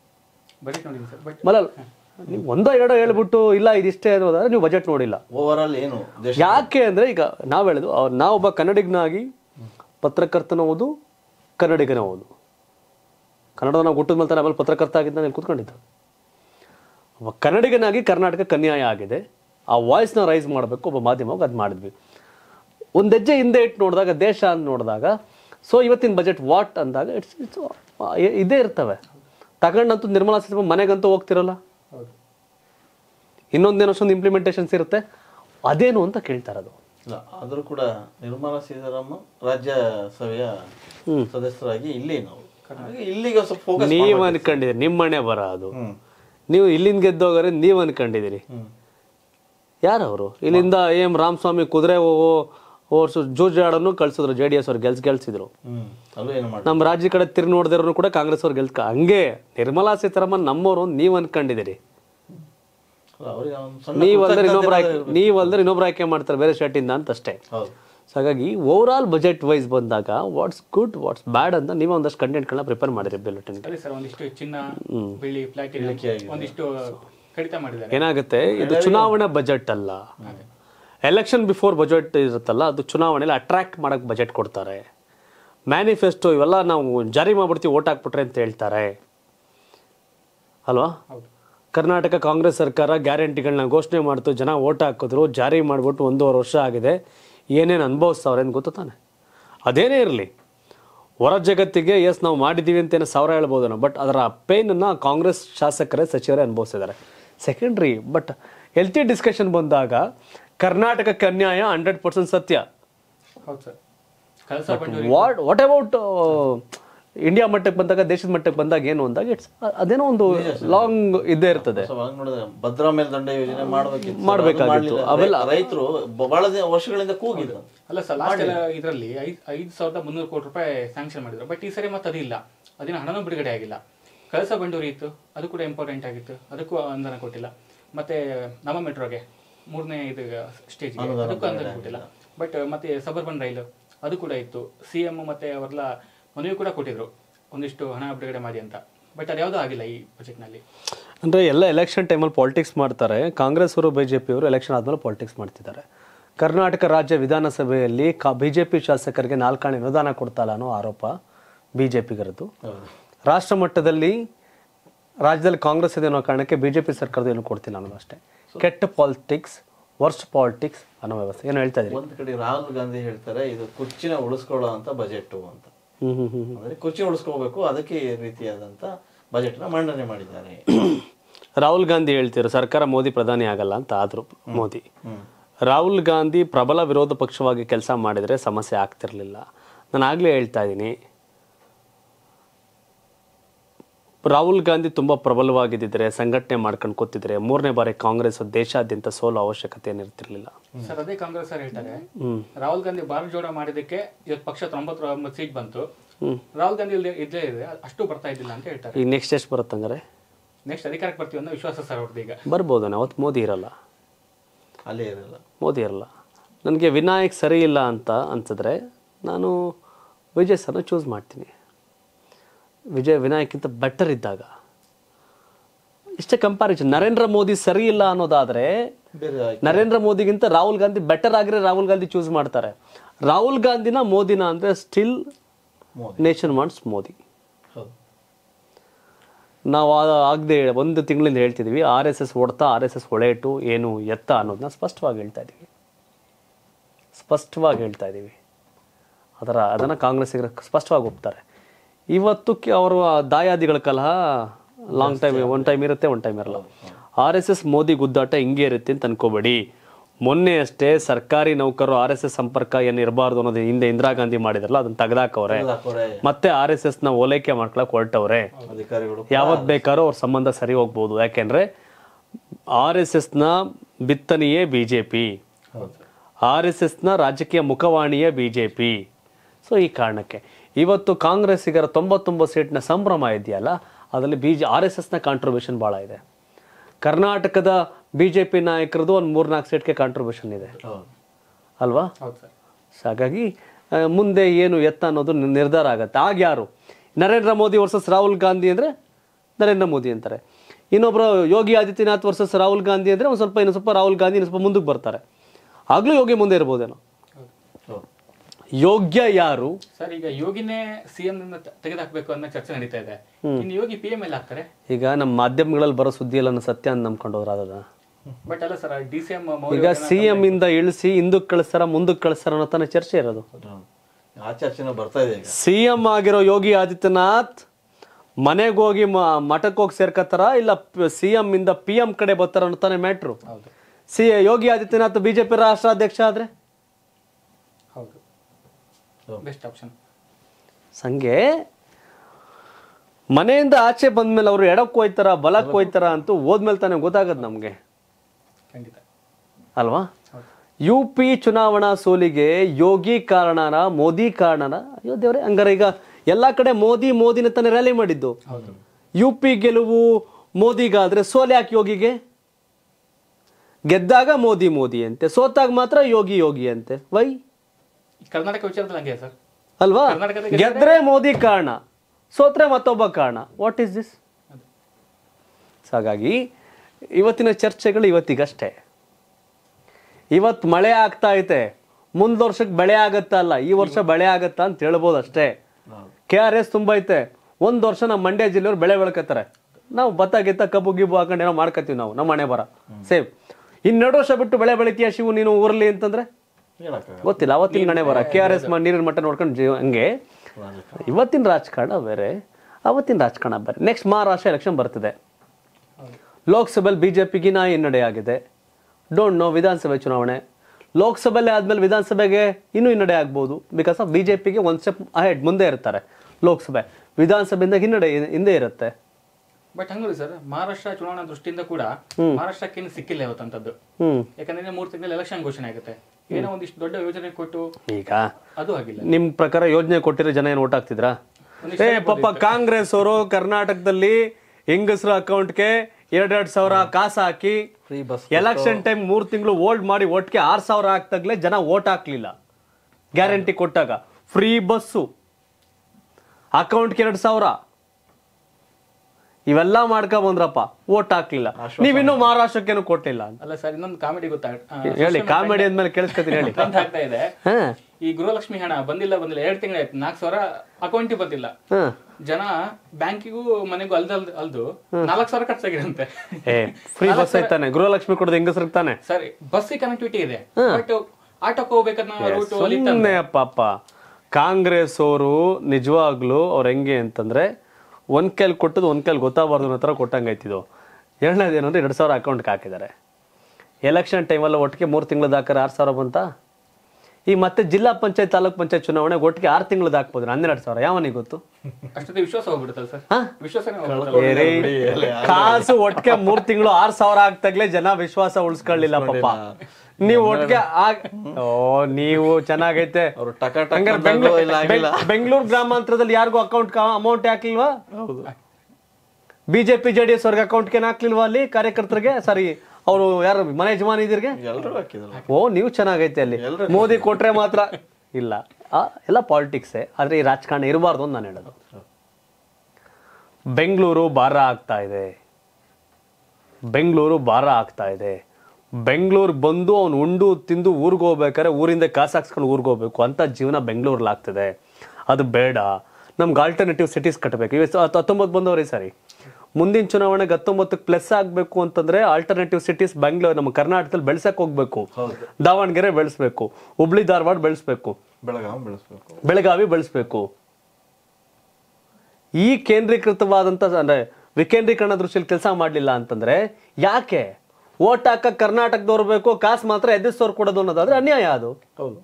ಮಲಲ್ ನೀವು ಒಂದೋ ಎರಡೋ ಹೇಳ್ಬಿಟ್ಟು ಇಲ್ಲ ಇದಿಷ್ಟೇ ಅನ್ನೋದಾದ್ರೆ ನೀವು ಬಜೆಟ್ ನೋಡಿಲ್ಲ. ಓವರ್ ಆಲ್ ಏನು ಯಾಕೆ ಅಂದರೆ ಈಗ ನಾವು ಹೇಳೋದು, ನಾವೊಬ್ಬ ಕನ್ನಡಿಗನಾಗಿ ಪತ್ರಕರ್ತನ ಓದು, ಕನ್ನಡಿಗನ ಓದು. ಕನ್ನಡದ ನಾವು ಹುಟ್ಟಿದ ಮೇಲೆ ಆಮೇಲೆ ಪತ್ರಕರ್ತ ಆಗಿದ್ದ ನಾನು ಕೂತ್ಕೊಂಡಿದ್ದು. ಒಬ್ಬ ಕನ್ನಡಿಗನಾಗಿ ಕರ್ನಾಟಕಕ್ಕೆ ಅನ್ಯಾಯ ಆಗಿದೆ, ಆ ವಾಯ್ಸ್ನ ರೈಸ್ ಮಾಡಬೇಕು ಒಬ್ಬ ಮಾಧ್ಯಮವಾಗಿ ಅದು ಮಾಡಿದ್ವಿ. ಒಂದು ಹೆಜ್ಜೆ ಹಿಂದೆ ಇಟ್ಟು ನೋಡಿದಾಗ, ದೇಶ ಅಂತ ನೋಡಿದಾಗ, ಸೊ ಇವತ್ತಿನ ಬಜೆಟ್ ವಾಟ್ ಅಂದಾಗ ಇಟ್ಸ್ ಇಟ್ಸ್ ಇದೇ ಇರ್ತವೆ. ತಗೊಂಡಂತೂ ನಿರ್ಮಲಾ ಸೀತಾರಾಮನ್ ಮನೆಗಂತೂ ಹೋಗ್ತಿರಲ್ಲ, ಇನ್ನೊಂದೇನೋ ಅಷ್ಟೊಂದು ಇಂಪ್ಲಿಮೆಂಟೇಷನ್ಸ್ ಇರುತ್ತೆ, ಅದೇನು ಅಂತ ಕೇಳ್ತಾ ಇರೋದು. ಇಲ್ಲ ಆದರೂ ಕೂಡ ನಿರ್ಮಲಾ ಸೀತಾರಾಮನ್ ರಾಜ್ಯಸಭೆಯ ಸದಸ್ಯರಾಗಿ ಇಲ್ಲಿ ನಾವು ಇಲ್ಲಿಗೆ ಸ್ವಲ್ಪ ಫೋಕಸ್ ನೀವು ಅನ್ಕೊಂಡಿದ್ದೀರಿ, ನಿಮ್ಮ ಮನೆ ಬರ ಅದು. ನೀವು ಇಲ್ಲಿಂದ ಗೆದ್ದೋಗಾರೆ ನೀವು ಅನ್ಕೊಂಡಿದ್ದೀರಿ. ಯಾರವರು ಇಲ್ಲಿಂದ ಎಂ ರಾಮಸ್ವಾಮಿ ಕುದುರೆ ಓರ್ಸು ಜೂಜಾಡನ್ನು ಕಳ್ಸಿದ್ರು, ಜೆ ಡಿ ಎಸ್ ಅವ್ರು ಗೆಲ್ಸ್ ಗೆಲ್ಸಿದ್ರು. ನಮ್ಮ ರಾಜ್ಯ ಕಡೆ ತಿರುಗಿ ನೋಡಿದ್ರು ಕೂಡ ಕಾಂಗ್ರೆಸ್ ಅವ್ರು ಗೆಲ್ಕ. ಹಂಗೆ ನಿರ್ಮಲಾ ಸೀತಾರಾಮನ್ ನಮ್ಮವರು ನೀವು ಅನ್ಕೊಂಡಿದ್ದೀರಿ. ನೀವಲ್ದ್ರೆ ಇನ್ನೊಬ್ರು ಆಯ್ಕೆ ನೀವಲ್ದ್ರೆ ಇನ್ನೊಬ್ರು ಆಯ್ಕೆ ಮಾಡ್ತಾರೆ ಬೇರೆ ಸ್ಟೇಟಿಂದ ಅಂತ ಅಷ್ಟೇ. ಸೊ ಹಾಗಾಗಿ ಓವರ್ ಆಲ್ ಬಜೆಟ್ ವೈಸ್ ಬಂದಾಗ ವಾಟ್ಸ್ ಗುಡ್ ವಾಟ್ಸ್ ಬ್ಯಾಡ್ ಅಂತ ನೀವು ಒಂದಷ್ಟು ಕಂಟೆಂಟ್ಗಳನ್ನ ಪ್ರಿಪೇರ್ ಮಾಡಿರಿ ಬುಲೆಟಿನ್. ಏನಾಗುತ್ತೆ, ಇದು ಚುನಾವಣಾ ಬಜೆಟ್ ಅಲ್ಲ. ಎಲೆಕ್ಷನ್ ಬಿಫೋರ್ ಬಜೆಟ್ ಇರುತ್ತಲ್ಲ, ಅದು ಚುನಾವಣೆಯಲ್ಲಿ ಅಟ್ರಾಕ್ಟ್ ಮಾಡಕ್ಕೆ ಬಜೆಟ್ ಕೊಡ್ತಾರೆ. ಮ್ಯಾನಿಫೆಸ್ಟೋ ಇವೆಲ್ಲ ನಾವು ಜಾರಿ ಮಾಡ್ಬಿಡ್ತೀವಿ ಓಟ್ ಹಾಕ್ಬಿಟ್ರೆ ಅಂತ ಹೇಳ್ತಾರೆ ಅಲ್ವಾ? ಕರ್ನಾಟಕ ಕಾಂಗ್ರೆಸ್ ಸರ್ಕಾರ ಗ್ಯಾರಂಟಿಗಳನ್ನ ಘೋಷಣೆ ಮಾಡ್ತು, ಜನ ಓಟ್ ಹಾಕಿದ್ರು, ಜಾರಿ ಮಾಡಿಬಿಟ್ಟು ಒಂದೂವರೆ ವರ್ಷ ಆಗಿದೆ. ಏನೇನು ಅನುಭವಿಸ್ತಾವ್ರೆ ಅಂತ ಗೊತ್ತು ತಾನೆ. ಅದೇನೇ ಇರಲಿ, ಹೊರ ಜಗತ್ತಿಗೆ ಎಸ್ ನಾವು ಮಾಡಿದ್ದೀವಿ ಅಂತೇನೋ ಸಾವಿರ ಹೇಳ್ಬೋದು ನಾವು, ಬಟ್ ಅದರ ಪೇನನ್ನು ಕಾಂಗ್ರೆಸ್ ಶಾಸಕರೇ ಸಚಿವರೇ ಅನುಭವಿಸಿದ್ದಾರೆ. ಸೆಕೆಂಡ್ರಿ, ಬಟ್ ಹೆಲ್ತಿ ಡಿಸ್ಕಷನ್ ಬಂದಾಗ ಕರ್ನಾಟಕಕ್ಕೆ ಅನ್ಯಾಯ ಹಂಡ್ರೆಡ್ ಪರ್ಸೆಂಟ್ ಸತ್ಯ. ವಾಟ್ ವಾಟ್ ಅಬೌಟ್ ಇಂಡಿಯಾ ಮಟ್ಟಕ್ಕೆ ಬಂದಾಗ, ದೇಶದ ಮಟ್ಟಕ್ಕೆ ಬಂದಾಗ ಏನು ಅಂದಾಗ ಇಟ್ಸ್ ಅದೇನೋ ಒಂದು ಲಾಂಗ್ ಇದ್ದೇ ಇರ್ತದೆ. ಭದ್ರಾ ಮೇಲ್ದಂಡ ಯೋಜನೆ ಮಾಡಬೇಕಾಗಿತ್ತು, ಅವೆಲ್ಲ ರೈತರು ಬಹಳ ವರ್ಷಗಳಿಂದ ಕೂಗಿದ್ರು. ಅಲ್ಲ ಸರ್, ಲಾಸ್ಟ್ ಇದರಲ್ಲಿ ಐದು ಐದು ಸಾವಿರದ ಮುನ್ನೂರು ಕೋಟಿ ರೂಪಾಯಿ ಸ್ಯಾಂಕ್ಷನ್ ಮಾಡಿದ್ರು. ಬಟ್ ಈ ಸರಿ ಮತ್ತೆ ಅದಿಲ್ಲ, ಅದಿನ ಹಣನೂ ಬಿಡುಗಡೆ ಆಗಿಲ್ಲ. ಕಳಸಾ ಬಂಡೂರಿ ಇತ್ತು, ಅದು ಕೂಡ ಇಂಪಾರ್ಟೆಂಟ್ ಆಗಿತ್ತು, ಅದಕ್ಕೂ ಅನುದಾನ ಕೊಟ್ಟಿಲ್ಲ. ಮತ್ತೆ ನಮ್ಮ ಮೆಟ್ರೋಗೆ ಮೂರನೇ ಇದು ಸ್ಟೇಜ್ಗೆ ಅದಕ್ಕೂ ಅನುದಾನ ಕೊಟ್ಟಿಲ್ಲ. ಬಟ್ ಮತ್ತೆ ಸಬರ್ಬನ್ ರೈಲು ಅದು ಕೂಡ ಇತ್ತು. ಸಿ ಎಂ ಮತ್ತೆ ಅವರೆಲ್ಲ ಮನವಿ ಕೂಡ ಕೊಟ್ಟಿದ್ರು ಒಂದಿಷ್ಟು ಹಣ ಬಿಡುಗಡೆ ಮಾಡಿ ಅಂತ. ಬಟ್ ಅದು ಯಾವುದೂ ಆಗಿಲ್ಲ ಈ ಬಜೆಟ್ನಲ್ಲಿ. ಅಂದರೆ ಎಲ್ಲ ಎಲೆಕ್ಷನ್ ಟೈಮಲ್ಲಿ ಪಾಲಿಟಿಕ್ಸ್ ಮಾಡ್ತಾರೆ. ಕಾಂಗ್ರೆಸ್ ಅವರು ಬಿ ಜೆ ಪಿಯವರು ಎಲೆಕ್ಷನ್ ಆದಮೇಲೆ ಪಾಲಿಟಿಕ್ಸ್ ಮಾಡ್ತಿದ್ದಾರೆ. ಕರ್ನಾಟಕ ರಾಜ್ಯ ವಿಧಾನಸಭೆಯಲ್ಲಿ ಕಾ ಬಿ ಜೆ ಪಿ ಶಾಸಕರಿಗೆ ನಾಲ್ಕಾಣೆ ಅನುದಾನ ಕೊಡ್ತಾಯಿಲ್ಲ ಅನ್ನೋ ಆರೋಪ ಬಿ ಜೆ ಪಿಗರದು. ರಾಷ್ಟ್ರ ಮಟ್ಟದಲ್ಲಿ ರಾಜ್ಯದಲ್ಲಿ ಕಾಂಗ್ರೆಸ್ ಇದೆ ಅನ್ನೋ ಕಾರಣಕ್ಕೆ ಬಿ ಜೆ ಪಿ ಸರ್ಕಾರದ ಏನು ಕೊಡ್ತಿಲ್ಲ ಅನ್ನೋದು ಅಷ್ಟೇ. ಕೆಟ್ಟ ಪಾಲಿಟಿಕ್ಸ್, ವರ್ಸ್ಟ್ ಪಾಲಿಟಿಕ್ಸ್ ಅನ್ನೋ ವ್ಯವಸ್ಥೆ ಏನು ಹೇಳ್ತಾ ಇದ್ರಿ? ಒಂದ್ ಕಡೆ ರಾಹುಲ್ ಗಾಂಧಿ ಹೇಳ್ತಾರೆ ಇದು ಕುರ್ಚಿನ ಉಳಿಸ್ಕೊಳ್ಳೋ ಅಂತ ಬಜೆಟ್ ಅಂತ. ಹ್ಮ್ ಹ್ಮ್ ಹ್ಮ್ ಅಂದ್ರೆ ಕುರ್ಚಿ ಉಳಿಸ್ಕೋಬೇಕು, ಅದಕ್ಕೆ ಈ ರೀತಿಯಾದಂತ ಬಜೆಟ್ ನ ಮಂಡನೆ ಮಾಡಿದ್ದಾರೆ. ರಾಹುಲ್ ಗಾಂಧಿ ಹೇಳ್ತಿದ್ರು ಸರ್ಕಾರ ಮೋದಿ ಪ್ರಧಾನಿ ಆಗಲ್ಲ ಅಂತ. ಆದ್ರು ಮೋದಿ ರಾಹುಲ್ ಗಾಂಧಿ ಪ್ರಬಲ ವಿರೋಧ ಪಕ್ಷವಾಗಿ ಕೆಲಸ ಮಾಡಿದ್ರೆ ಸಮಸ್ಯೆ ಆಗ್ತಿರ್ಲಿಲ್ಲ. ನಾನು ಆಗ್ಲೇ ಹೇಳ್ತಾ ಇದ್ದೀನಿ, ರಾಹುಲ್ ಗಾಂಧಿ ತುಂಬಾ ಪ್ರಬಲವಾಗಿದ್ದಿದ್ರೆ, ಸಂಘಟನೆ ಮಾಡ್ಕೊಂಡು ಕೂತಿದ್ರೆ ಮೂರನೇ ಬಾರಿ ಕಾಂಗ್ರೆಸ್ ದೇಶಾದ್ಯಂತ ಸೋಲು ಅವಶ್ಯಕತೆ ಏನಿರ್ತಿರ್ಲಿಲ್ಲ. ಸರ್ ಅದೇ ಕಾಂಗ್ರೆಸ್ ಅವ್ರು ಹೇಳ್ತಾರೆ ರಾಹುಲ್ ಗಾಂಧಿ ಭಾರತ್ ಜೋಡೋ ಮಾಡಿದಕ್ಕೆ ಇವತ್ತು ಪಕ್ಷ ತೊಂಬತ್ತೊಂಬತ್ತು ಸೀಟ್ ಬಂತು, ರಾಹುಲ್ ಗಾಂಧಿ ಇದ್ದೇ ಇದೆ ಅಷ್ಟು ಬರ್ತಾ ಇದ್ದಿಲ್ಲ ಅಂತ ಹೇಳ್ತಾರೆ. ಈಗ ನೆಕ್ಸ್ಟ್ ಎಷ್ಟು ಬರುತ್ತೆ ಹಂಗಾರೆ? ನೆಕ್ಸ್ಟ್ ಅಧಿಕಾರಕ್ಕೆ ಬರ್ತೀವಿ ಅನ್ನೋ ವಿಶ್ವಾಸ ಸರ್ ಅವ್ರದ್ದು. ಈಗ ಬರ್ಬೋದು, ಅವತ್ತು ಮೋದಿ ಇರಲ್ಲ, ಅಲ್ಲೇ ಇರಲ್ಲ, ಮೋದಿ ಇರಲ್ಲ. ನನಗೆ ವಿನಾಯಕ್ ಸರಿ ಇಲ್ಲ ಅಂತ ಅನ್ಸಿದ್ರೆ ನಾನು ವಿಜಯ್ ಸರ್ನ ಚೂಸ್ ಮಾಡ್ತೀನಿ. ವಿಜಯ್ ವಿನಾಯಕ್ಕಿಂತ ಬೆಟರ್ ಇದ್ದಾಗ ಇಷ್ಟೇ ಕಂಪ್ಯಾರಿಸನ್. ನರೇಂದ್ರ ಮೋದಿ ಸರಿ ಇಲ್ಲ ಅನ್ನೋದಾದ್ರೆ ನರೇಂದ್ರ ಮೋದಿಗಿಂತ ರಾಹುಲ್ ಗಾಂಧಿ ಬೆಟರ್ ಆಗಿದ್ರೆ ರಾಹುಲ್ ಗಾಂಧಿ ಚೂಸ್ ಮಾಡ್ತಾರೆ. ರಾಹುಲ್ ಗಾಂಧಿನ ಮೋದಿನ ಅಂದ್ರೆ ಸ್ಟಿಲ್ ನೇಷನ್ ವಾಂಟ್ಸ್ ಮೋದಿ. ನಾವು ಆಗದೆ ಒಂದು ತಿಂಗಳಿಂದ ಹೇಳ್ತಿದ್ವಿ ಆರ್ ಎಸ್ ಎಸ್ ಹೊಡ್ತಾ ಆರ್ ಎಸ್ ಎಸ್ ಹೊಳೆಟು ಏನು ಎತ್ತ ಅನ್ನೋದನ್ನ ಸ್ಪಷ್ಟವಾಗಿ ಹೇಳ್ತಾ ಇದ್ದೀವಿ ಸ್ಪಷ್ಟವಾಗಿ ಹೇಳ್ತಾ ಇದ್ದೀವಿ ಅದರ ಅದನ್ನು ಕಾಂಗ್ರೆಸ್ಸಿಗರು ಸ್ಪಷ್ಟವಾಗಿ ಒಪ್ತಾರೆ. ಇವತ್ತು ಅವರು ದಾಯಾದಿಗಳ ಕಲಹ ಲಾಂಗ್ ಟೈಮ್, ಒನ್ ಟೈಮ್ ಇರುತ್ತೆ ಒನ್ ಟೈಮ್ ಇರಲ್ಲ. ಆರ್ ಎಸ್ ಎಸ್ ಮೋದಿ ಗುದ್ದಾಟ ಹಿಂಗೆ ಇರುತ್ತೆ ಅಂತ ಅನ್ಕೋಬೇಡಿ. ಮೊನ್ನೆ ಅಷ್ಟೇ ಸರ್ಕಾರಿ ನೌಕರರು ಆರ್ ಎಸ್ ಎಸ್ ಸಂಪರ್ಕ ಏನು ಇರಬಾರ್ದು ಅನ್ನೋದು ಹಿಂದೆ ಇಂದಿರಾ ಗಾಂಧಿ ಮಾಡಿದ್ರಲ್ಲ, ಅದನ್ನ ತೆಗೆದಾಕವ್ರೆ. ಮತ್ತೆ ಆರ್ ಎಸ್ ಎಸ್ ನ ಓಲೈಕೆ ಮಾಡ್ಕೊಳಕ್ ಹೊರಟವ್ರೆ. ಯಾವತ್ ಬೇಕಾದ್ರೂ ಅವ್ರ ಸಂಬಂಧ ಸರಿ ಹೋಗ್ಬೋದು. ಯಾಕೆಂದ್ರೆ ಆರ್ ಎಸ್ ಎಸ್ ನ ಬಿತ್ತನೆಯೇ ಬಿಜೆಪಿ, ಆರ್ ಎಸ್ ಎಸ್ ನ ರಾಜಕೀಯ ಮುಖವಾಣಿಯೇ ಬಿಜೆಪಿ. ಸೊ ಈ ಕಾರಣಕ್ಕೆ ಇವತ್ತು ಕಾಂಗ್ರೆಸ್ಸಿಗರ ತೊಂಬತ್ತೊಂಬತ್ತು ಸೀಟ್ನ ಸಂಭ್ರಮ ಇದೆಯಲ್ಲ, ಅದರಲ್ಲಿ ಬಿ ಜೆ ಆರ್ ಎಸ್ ಎಸ್ನ ಕಾಂಟ್ರಿಬ್ಯೂಷನ್ ಭಾಳ ಇದೆ. ಕರ್ನಾಟಕದ ಬಿಜೆಪಿ ನಾಯಕರದು ಒಂದು ಮೂರ್ನಾಲ್ಕು ಸೀಟ್ಗೆ ಕಾಂಟ್ರಿಬ್ಯೂಷನ್ ಇದೆ ಅಲ್ವಾ? ಹಾಗಾಗಿ ಮುಂದೆ ಏನು ಎತ್ತ ಅನ್ನೋದು ನಿರ್ಧಾರ ಆಗತ್ತೆ. ಆಗ ಯಾರು ನರೇಂದ್ರ ಮೋದಿ ವರ್ಸಸ್ ರಾಹುಲ್ ಗಾಂಧಿ ಅಂದರೆ ನರೇಂದ್ರ ಮೋದಿ ಅಂತಾರೆ. ಇನ್ನೊಬ್ಬರು ಯೋಗಿ ಆದಿತ್ಯನಾಥ್ ವರ್ಸಸ್ ರಾಹುಲ್ ಗಾಂಧಿ ಅಂದರೆ ಒಂದು ಸ್ವಲ್ಪ ಇನ್ನು ಸ್ವಲ್ಪ ರಾಹುಲ್ ಗಾಂಧಿ ಇನ್ನು ಸ್ವಲ್ಪ ಮುಂದಕ್ಕೆ ಬರ್ತಾರೆ. ಆಗಲೂ ಯೋಗಿ ಮುಂದೆ ಇರ್ಬೋದೇನೋ. ಯೋಗ್ಯ ಯಾರು ಸರ್? ಈಗ ಯೋಗಿನೇ ಸಿಎಂ ತೆಗೆದಾಕ್ಬೇಕು ಅನ್ನೋ ಚರ್ಚೆ ನಡೀತಾ ಇದೆ. ಇನ್ನು ಯೋಗಿ ಪಿ ಎಂ ಎಲ್ ಆಗ್ತಾರೆ. ಈಗ ನಮ್ಮ ಮಾಧ್ಯಮಗಳಲ್ಲಿ ಬರೋ ಸುದ್ದಿ ಎಲ್ಲ ಸತ್ಯ ಅಂತ ನಂಬ್ಕೊಂಡವ್ರು ಅದ. ಬಟ್ ಅಲ್ಲ ಸರ್, ಡಿ ಸಿ ಎಂ ಈಗ ಸಿಎಂ ಇಂದ ಇಳಿಸಿ ಹಿಂದಕ್ಕೆ ಕಳಿಸ್ತಾರ ಮುಂದಕ್ಕೆ ಕಳಿಸ್ತಾರ ಅನ್ನೋ ತಾನೇ ಚರ್ಚೆ ಇರೋದು. ಆ ಚರ್ಚೆನ ಬರ್ತಾ ಇದೆ. ಸಿಎಂ ಆಗಿರೋ ಯೋಗಿ ಆದಿತ್ಯನಾಥ್ ಮನೆಗೆ ಹೋಗಿ ಮಠಕ್ಕೆ ಹೋಗಿ ಸೇರ್ಕತ್ತಾರ, ಇಲ್ಲ ಸಿಎಂ ಇಂದ ಪಿ ಎಂ ಕಡೆ ಬರ್ತಾರ ಅನ್ನೋ ತಾನೇ ಮ್ಯಾಟ್ರು. ಸಿ ಯೋಗಿ ಆದಿತ್ಯನಾಥ್ ಬಿಜೆಪಿ ರಾಷ್ಟ್ರಾಧ್ಯಕ್ಷ ಆದ್ರೆ ಬೆಸ್ಟ್ ಆಪ್ಷನ್. ಸಂಗೆ ಮನೆಯಿಂದ ಆಚೆ ಬಂದ್ಮೇಲೆ ಅವರು ಎಡಕ್ಕೆ ಹೋಯ್ತಾರ ಬಲಕ್ಕೆ ಹೋಯ್ತಾರ ಅಂತೂ ಹೋದ್ಮೇಲೆ ತಾನೇ ಗೊತ್ತಾಗದ್ ನಮ್ಗೆ ಅಲ್ವಾ? ಯು ಪಿ ಚುನಾವಣಾ ಸೋಲಿಗೆ ಯೋಗಿ ಕಾರಣನ ಮೋದಿ ಕಾರಣನ? ಅಯ್ಯೋ ದೇವ್ರೆ, ಹಂಗಾರೆ ಈಗ ಎಲ್ಲಾ ಕಡೆ ಮೋದಿ ಮೋದಿನ ತಾನೇ ರ್ಯಾಲಿ ಮಾಡಿದ್ದು. ಯು ಪಿ ಗೆಲುವು ಮೋದಿಗಾದ್ರೆ ಸೋಲ್ ಯಾಕೆ ಯೋಗಿಗೆ? ಗೆದ್ದಾಗ ಮೋದಿ ಮೋದಿ ಅಂತೆ, ಸೋತಾಗ ಮಾತ್ರ ಯೋಗಿ ಯೋಗಿ ಅಂತೆ. ವೈ? ಕರ್ನಾಟಕ ವಿಚಾರದಲ್ಲಿ ಹಂಗೆ ಸರ್ ಅಲ್ವಾ? ಗೆದ್ರೆ ಮೋದಿ ಕಾರಣ, ಸೋತ್ರೆ ಮತ್ತೊಬ್ಬ ಕಾರಣ. What is this? ಹಾಗಾಗಿ ಇವತ್ತಿನ ಚರ್ಚೆಗಳು ಇವತ್ತಿಗಷ್ಟೇ. ಇವತ್ತು ಮಳೆ ಆಗ್ತಾ ಐತೆ, ಮುಂದ್ ವರ್ಷಕ್ಕೆ ಬೆಳೆ ಆಗತ್ತಾ ಅಲ್ಲ, ಈ ವರ್ಷ ಬೆಳೆ ಆಗತ್ತಾ ಅಂತ ಹೇಳ್ಬೋದು ಅಷ್ಟೇ. ಕೆ ಆರ್ ಎಸ್ ತುಂಬ ಐತೆ, ಒಂದ್ ವರ್ಷ ನಮ್ಮ ಮಂಡ್ಯ ಜಿಲ್ಲೆಯವ್ರು ಬೆಳೆ ಬೆಳ್ಕತ್ತಾರೆ, ನಾವು ಭತ್ತ ಗಿತ್ತ ಕಬ್ಬು ಗಿಬ್ಬು ಹಾಕೊಂಡು ಏನೋ ಮಾಡ್ಕತ್ತೀವಿ ನಾವು, ನಮ್ಮ ಮನೆ ಬರ ಸೇಮ್. ಇನ್ನೆರಡು ವರ್ಷ ಬಿಟ್ಟು ಬೆಳೆ ಬೆಳಿತೀಯ ಶಿವು ನೀನು ಊರ್ಲಿ ಅಂತಂದ್ರೆ ಗೊತ್ತಿಲ್ಲ. ಅವತ್ತಿನ ಗಣೆ ಬರ ಕೆ ಆರ್ ಎಸ್ ನೀರಿನ ಮಟ್ಟ ನೋಡ್ಕೊಂಡು ಹಂಗೆ. ಇವತ್ತಿನ ರಾಜಕಾರಣ ಬೇರೆ, ಅವತ್ತಿನ ರಾಜಕಾರಣ ಬೇರೆ. ನೆಕ್ಸ್ಟ್ ಮಹಾರಾಷ್ಟ್ರ ಎಲೆಕ್ಷನ್ ಬರ್ತಿದೆ. ಲೋಕಸಭೆಯಲ್ಲಿ ಬಿಜೆಪಿಗೆ ನಾ ಹಿನ್ನಡೆ ಆಗಿದೆ. ಡೋಂಟ್ ನೋ ವಿಧಾನಸಭೆ ಚುನಾವಣೆ. ಲೋಕಸಭೆಯಲ್ಲಿ ಆದ್ಮೇಲೆ ವಿಧಾನಸಭೆಗೆ ಇನ್ನೂ ಹಿನ್ನಡೆ ಆಗ್ಬೋದು. ಬಿಕಾಸ್ ಆಫ್ ಬಿಜೆಪಿಗೆ ಒಂದ್ ಸ್ಟೆಪ್ ಅಹೆಡ್ ಮುಂದೆ ಇರ್ತಾರೆ. ಲೋಕಸಭೆ ವಿಧಾನಸಭೆಯಿಂದ ಹಿನ್ನಡೆ ಹಿಂದೆ ಇರುತ್ತೆ. ಬಟ್ ಹಂಗ ಸರ್, ಮಹಾರಾಷ್ಟ್ರ ಚುನಾವಣಾ ದೃಷ್ಟಿಯಿಂದ ಕೂಡ ಮಹಾರಾಷ್ಟ್ರಕ್ಕೆ ಏನು ಸಿಕ್ಕಿಲ್ಲ ಇವತ್ತಂತದ್ದು. ಯಾಕಂದ್ರೆ ಮೂರ್ ತಿಂಗಳಲ್ಲಿ ಎಲೆಕ್ಷನ್ ಘೋಷಣೆ ಆಗುತ್ತೆ. ಏನೋ ಒಂದಿಷ್ಟು ದೊಡ್ಡ ಯೋಜನೆ ಕೊಟ್ಟು ಈಗ ಅದು ಆಗಿಲ್ಲ. ನಿಮ್ ಪ್ರಕಾರ ಯೋಜನೆ ಕೊಟ್ಟಿರೋ ಜನ ಏನು ಓಟ್ ಹಾಕ್ತಿದ್ರಾ? ಏ ಪಾಪ ಕಾಂಗ್ರೆಸ್ ಅವರು ಕರ್ನಾಟಕದಲ್ಲಿ ಹೆಂಗಸರ ಅಕೌಂಟ್ಗೆ ಎರಡೆರಡು ಸಾವಿರ ಕಾಸು ಹಾಕಿ ಎಲೆಕ್ಷನ್ ಟೈಮ್ ಮೂರ್ ತಿಂಗಳು ಹೋಲ್ಡ್ ಮಾಡಿ ಒಟ್ಟಿಗೆ ಆರ್ ಸಾವಿರ ಹಾಕ್ತಾಗ್ಲೇ ಜನ ಓಟ್ ಹಾಕ್ಲಿಲ್ಲ. ಗ್ಯಾರಂಟಿ ಕೊಟ್ಟಾಗ ಫ್ರೀ ಬಸ್ಸು, ಅಕೌಂಟ್ಗೆ ಎರಡು ಸಾವಿರ, ಇವೆಲ್ಲ ಮಾಡ್ಕೊ ಬಂದ್ರಪ್ಪ ಓಟ್ ಹಾಕ್ಲಿಲ್ಲ, ನೀವಿನ್ನೂ ಮಹಾರಾಷ್ಟ್ರಕ್ಕೇನು ಕೊಟ್ಟಿಲ್ಲ ಅಂತ. ಅಲ್ಲ ಸರ್, ಇನ್ನೊಂದು ಕಾಮಿಡಿ ಗೊತ್ತಾ? ಹೇಳಿ, ಕಾಮಿಡಿ ಅಂದ್ಮೇಲೆ ಕೇಳಿಸ್ಕೊತೀನಿ ಹೇಳಿ. ಟ್ರೆಂಡ್ ಆಗ್ತಾ ಇದೆ, ಈ ಗೃಹಲಕ್ಷ್ಮಿ ಹಣ ಬಂದಿಲ್ಲ ಬಂದಿಲ್ಲ ಎರಡು ತಿಂಗಳಾಯ್ತು, ನಾಲ್ಕು ಸಾವಿರ ಅಕೌಂಟಿಗೆ ಬಂದಿಲ್ಲ. ಜನ ಬ್ಯಾಂಕಿಗೂ ಮನೆಗೂ ಅಲ್ದ ಅಲ್ದು ನಾಲ್ಕು ಸಾವಿರ ಖರ್ಚಾಗಿರಂತೆ. ಫ್ರೀ ಬಸ್ ಐತಾನೆ, ಗೃಹಲಕ್ಷ್ಮಿ ಕೊಡೋದು ಹೆಂಗಸ್ರಿಗೆ ತಾನೆ. ಸರಿ, ಬಸ್ಸಿಗೆ ಕನೆಕ್ಟಿವಿಟಿ ಇದೆ, ಬಟ್ ಆಟೋಕ್ಕೆ ಹೋಗ್ಬೇಕನ್ನ ರೂಟ್ ಸುಮ್ಮನೆ ಅಪ್ಪ. ಕಾಂಗ್ರೆಸ್ ಅವರು ನಿಜವಾಗ್ಲೂ ಅವ್ರು ಹೆಂಗೆ ಅಂತಂದ್ರೆ ಒಂದ್ ಕೈಲಿ ಕೊಟ್ಟದ್ದು ಒಂದ್ ಕೈಲಿ ಗೊತ್ತಾಗಬಾರ್ದು ಅನ್ನೋ ಥರ ಕೊಟ್ಟಂಗೈತಿದ್ದು. ಎರಡನೇದೇನು ಅಂದ್ರೆ ಎರಡು ಸಾವಿರ ಅಕೌಂಟ್ಗೆ ಹಾಕಿದ್ದಾರೆ. ಎಲೆಕ್ಷನ್ ಟೈಮಲ್ಲಿ ಒಟ್ಟಿಗೆ ಮೂರು ತಿಂಗಳದ್ದು ಹಾಕಿದ್ರೆ ಆರು ಸಾವಿರ ಬಂತ. ಈ ಮತ್ತೆ ಜಿಲ್ಲಾ ಪಂಚಾಯತ್ ತಾಲೂಕ್ ಪಂಚಾಯತ್ ಚುನಾವಣೆ ಒಟ್ಟಿಗೆ ಆರು ತಿಂಗಳದ್ದು ಹಾಕ್ಬೋದು, ಹನ್ನೆರಡು ಸಾವಿರ ಯಾವನಿಗೆ ಗೊತ್ತು? ಅಷ್ಟೊಂದು ವಿಶ್ವಾಸ ಹೋಗ್ಬಿಡುತ್ತಲ್ಲ ಸರ್, ವಿಶ್ವಾಸನೇ ಕಾಸು ಒಟ್ಟಿಗೆ ಮೂರ್ ತಿಂಗಳು ಆರ್ ಸಾವಿರ ಆಗ್ತಾಗ್ಲೇ ಜನ ವಿಶ್ವಾಸ ಉಳಿಸ್ಕೊಳ್ಳಿಲ್ಲ ಪಾಪ. ನೀವು ಒಟ್ಟಿಗೆ ಓ ನೀವು ಚೆನ್ನಾಗೈತೆ. ಬೆಂಗಳೂರು ಗ್ರಾಮಾಂತರದಲ್ಲಿ ಯಾರಿಗೂ ಅಕೌಂಟ್ ಅಮೌಂಟ್ ಹಾಕ್ಲಿಲ್ವಾ? ಬಿಜೆಪಿ ಜೆಡಿಎಸ್ ಅವ್ರಿಗೆ ಅಕೌಂಟ್ಗೆ ಹಾಕ್ಲಿಲ್ವಾ ಅಲ್ಲಿ ಕಾರ್ಯಕರ್ತರಿಗೆ? ಸಾರಿ, ಅವರು ಯಾರು ಮನೆ ಯಜಮಾನ ಇದ್ರಿಗೆ? ಓ ನೀವು ಚೆನ್ನಾಗೈತೆ ಅಲ್ಲಿ. ಮೋದಿ ಕೊಟ್ರೆ ಮಾತ್ರ ಇಲ್ಲ, ಎಲ್ಲ ಪಾಲಿಟಿಕ್ಸೇ. ಆದ್ರೆ ಈ ರಾಜಕಾರಣ ಇರಬಾರ್ದು ಅಂತ ನಾನು ಹೇಳೋದು. ಬೆಂಗಳೂರು ಭಾರ ಆಗ್ತಾ ಇದೆ, ಬೆಂಗಳೂರು ಭಾರ ಆಗ್ತಾ ಇದೆ. ಬೆಂಗಳೂರು ಬಂದು ಅವ್ನು ಉಂಡು ತಿಂದು ಊರಿಗೆ ಹೋಗ್ಬೇಕಾದ್ರೆ ಊರಿಂದ ಕಾಸು ಹಾಕ್ಸ್ಕೊಂಡು ಊರಿಗೆ ಹೋಗ್ಬೇಕು ಅಂತ ಜೀವನ ಬೆಂಗಳೂರಲ್ಲಿ ಆಗ್ತದೆ. ಅದು ಬೇಡ. ನಮ್ಗೆ ಆಲ್ಟರ್ನೇಟಿವ್ ಸಿಟೀಸ್ ಕಟ್ಟಬೇಕು. ಇವತ್ತು ಹತ್ತೊಂಬತ್ತು ಬಂದವ್ರಿ ಸರಿ, ಮುಂದಿನ ಚುನಾವಣೆಗೆ ಹತ್ತೊಂಬತ್ತಕ್ಕೆ ಪ್ಲಸ್ ಆಗಬೇಕು ಅಂತಂದ್ರೆ ಆಲ್ಟರ್ನೇಟಿವ್ ಸಿಟೀಸ್ ಬೆಂಗಳೂರು ನಮ್ಮ ಕರ್ನಾಟಕದಲ್ಲಿ ಬೆಳೆಸಕ್ಕೆ ಹೋಗ್ಬೇಕು. ದಾವಣಗೆರೆ ಬೆಳೆಸ್ಬೇಕು, ಹುಬ್ಳಿ ಧಾರವಾಡ ಬೆಳೆಸ್ಬೇಕು, ಬೆಳಗಾವಿ ಬೆಳೆಸ್ಬೇಕು, ಬೆಳಗಾವಿ ಬೆಳೆಸ್ಬೇಕು. ಈ ಕೇಂದ್ರೀಕೃತವಾದಂತ ಅಂದ್ರೆ ವಿಕೇಂದ್ರೀಕರಣ ದೃಷ್ಟಿಯಲ್ಲಿ ಕೆಲಸ ಮಾಡಲಿಲ್ಲ ಅಂತಂದ್ರೆ ಯಾಕೆ ಓಟ್ ಹಾಕ ಕರ್ನಾಟಕದವ್ರು ಬೇಕು, ಕಾಸು ಮಾತ್ರ ಎದ್ದಿಸೋರು ಕೊಡೋದು ಅನ್ನೋದಾದ್ರೆ ಅನ್ಯಾಯ. ಅದು ಹೌದು